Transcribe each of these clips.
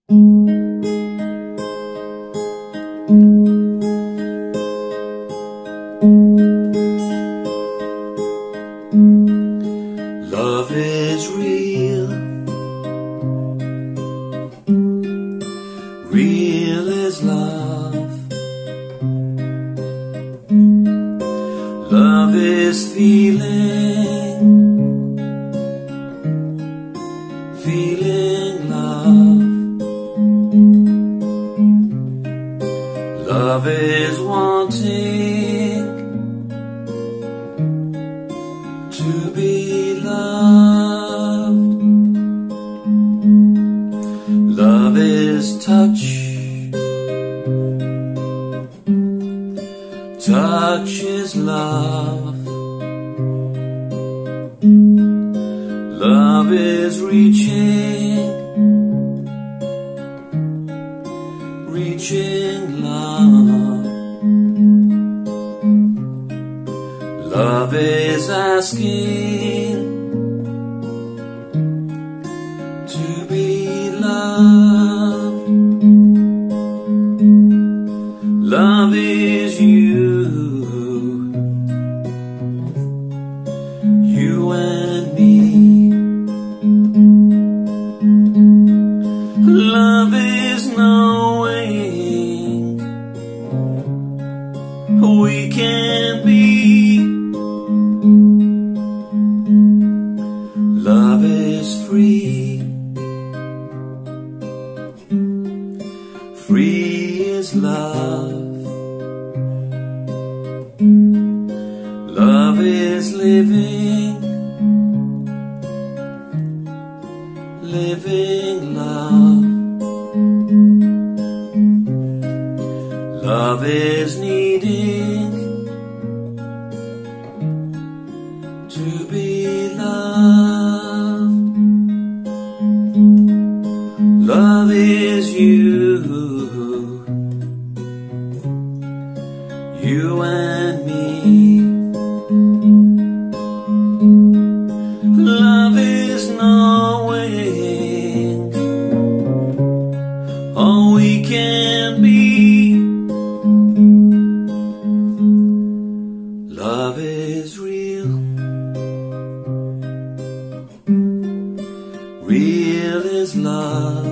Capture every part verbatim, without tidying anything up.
Love is real, real is love. Love is feeling, feeling love. Love is wanting to be loved. Love is touch, touch is love. Love is reaching, reaching love. Love is asking to be loved. Love is you, you and me. Love is knowing we can be. Love is free, free is love. Love is living, living love. Love is needing to be loved. Love is you, you and me. Love is knowing all we can be. Love is real, real is love.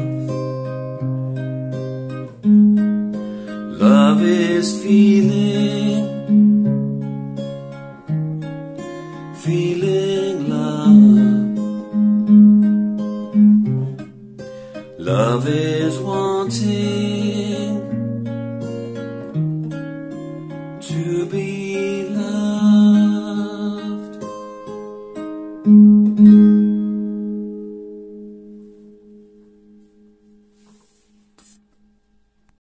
Love is feeling, feeling love. Love is wanting to be